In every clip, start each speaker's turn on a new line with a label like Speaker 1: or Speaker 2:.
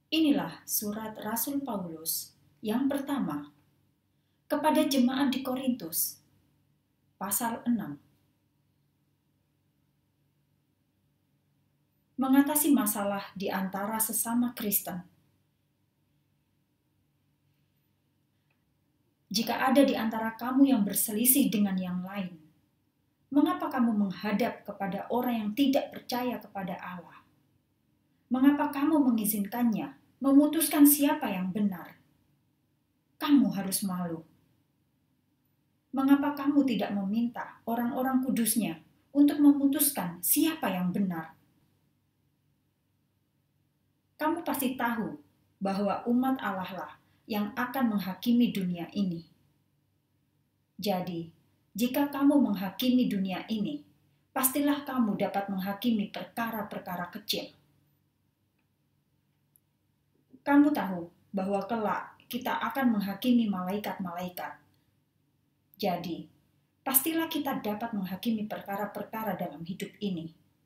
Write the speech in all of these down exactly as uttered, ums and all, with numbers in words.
Speaker 1: Inilah surat Rasul Paulus yang pertama kepada jemaat di Korintus, pasal enam. Mengatasi masalah di antara sesama Kristen. Jika ada di antara kamu yang berselisih dengan yang lain, mengapa kamu menghadap kepada orang yang tidak percaya kepada Allah? Mengapa kamu mengizinkannya memutuskan siapa yang benar? Kamu harus malu. Mengapa kamu tidak meminta orang-orang kudusnya untuk memutuskan siapa yang benar? Kamu pasti tahu bahwa umat Allah lah yang akan menghakimi dunia ini. Jadi, jika kamu menghakimi dunia ini, pastilah kamu dapat menghakimi perkara-perkara kecil. Kamu tahu bahwa kelak kita akan menghakimi malaikat-malaikat. Jadi, pastilah kita dapat menghakimi perkara-perkara dalam hidup ini.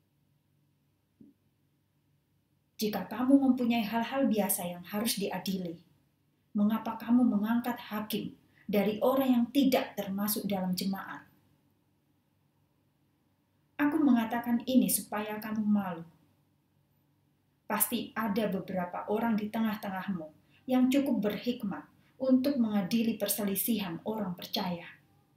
Speaker 1: Jika kamu mempunyai hal-hal biasa yang harus diadili, mengapa kamu mengangkat hakim dari orang yang tidak termasuk dalam jemaat? Aku mengatakan ini supaya kamu malu. Pasti ada beberapa orang di tengah-tengahmu yang cukup berhikmat untuk mengadili perselisihan orang percaya.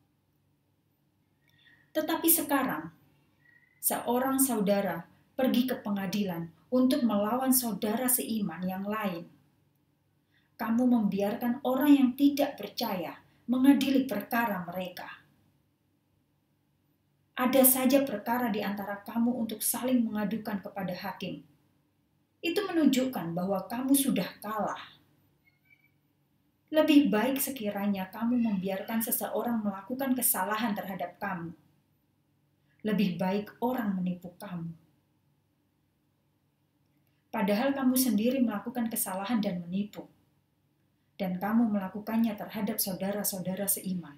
Speaker 1: Tetapi sekarang, seorang saudara pergi ke pengadilan untuk melawan saudara seiman yang lain. Kamu membiarkan orang yang tidak percaya mengadili perkara mereka. Ada saja perkara di antara kamu untuk saling mengadukan kepada hakim. Itu menunjukkan bahwa kamu sudah kalah. Lebih baik sekiranya kamu membiarkan seseorang melakukan kesalahan terhadap kamu. Lebih baik orang menipu kamu. Padahal kamu sendiri melakukan kesalahan dan menipu. Dan kamu melakukannya terhadap saudara-saudara seiman.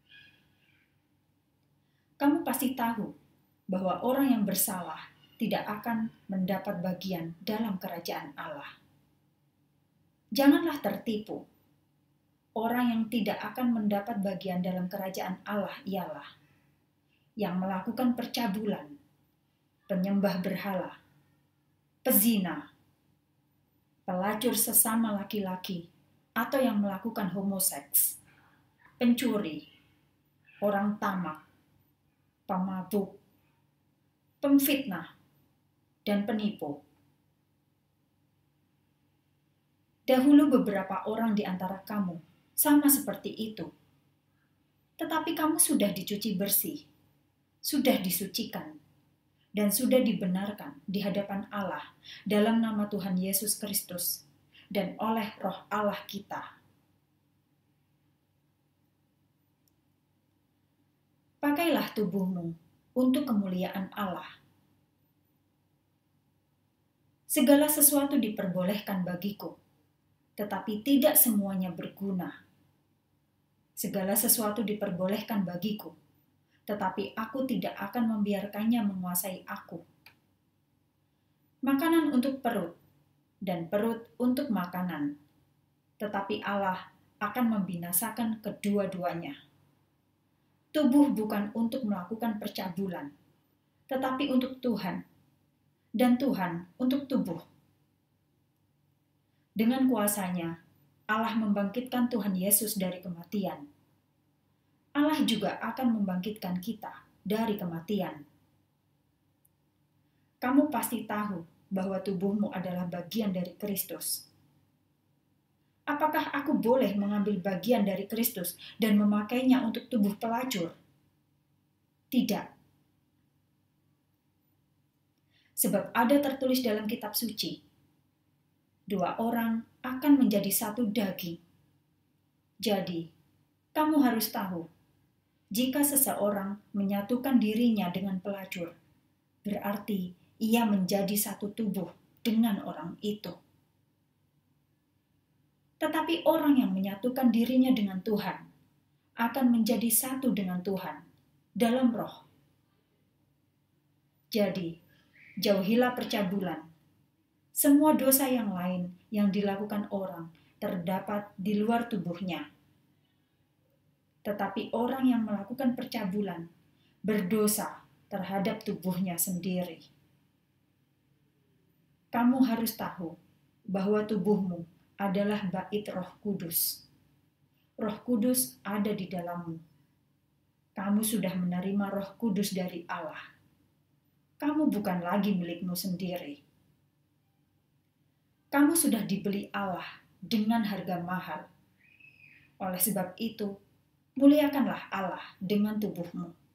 Speaker 1: Kamu pasti tahu bahwa orang yang bersalah tidak akan mendapat bagian dalam kerajaan Allah. Janganlah tertipu. Orang yang tidak akan mendapat bagian dalam kerajaan Allah ialah yang melakukan percabulan, penyembah berhala, pezina, pelacur sesama laki-laki, atau yang melakukan homoseks, pencuri, orang tamak, pemabuk, pemfitnah, dan penipu. Dahulu beberapa orang di antara kamu sama seperti itu. Tetapi kamu sudah dicuci bersih, sudah disucikan, dan sudah dibenarkan di hadapan Allah dalam nama Tuhan Yesus Kristus dan oleh Roh Allah kita. Pakailah tubuhmu untuk kemuliaan Allah. Segala sesuatu diperbolehkan bagiku, tetapi tidak semuanya berguna. Segala sesuatu diperbolehkan bagiku, tetapi aku tidak akan membiarkannya menguasai aku. Makanan untuk perut, dan perut untuk makanan, tetapi Allah akan membinasakan kedua-duanya. Tubuh bukan untuk melakukan percabulan, tetapi untuk Tuhan, dan Tuhan untuk tubuh. Dengan kuasanya, Allah membangkitkan Tuhan Yesus dari kematian. Allah juga akan membangkitkan kita dari kematian. Kamu pasti tahu bahwa tubuhmu adalah bagian dari Kristus. Apakah aku boleh mengambil bagian dari Kristus dan memakainya untuk tubuh pelacur? Tidak. Sebab ada tertulis dalam kitab suci, dua orang akan menjadi satu daging. Jadi, kamu harus tahu, jika seseorang menyatukan dirinya dengan pelacur, berarti ia menjadi satu tubuh dengan orang itu. Tetapi orang yang menyatukan dirinya dengan Tuhan akan menjadi satu dengan Tuhan dalam roh. Jadi, jauhilah percabulan. Semua dosa yang lain yang dilakukan orang terdapat di luar tubuhnya. Tetapi orang yang melakukan percabulan berdosa terhadap tubuhnya sendiri. Kamu harus tahu bahwa tubuhmu adalah bait Roh Kudus. Roh Kudus ada di dalammu. Kamu sudah menerima Roh Kudus dari Allah. Kamu bukan lagi milikmu sendiri. Kamu sudah dibeli Allah dengan harga mahal. Oleh sebab itu, muliakanlah Allah dengan tubuhmu.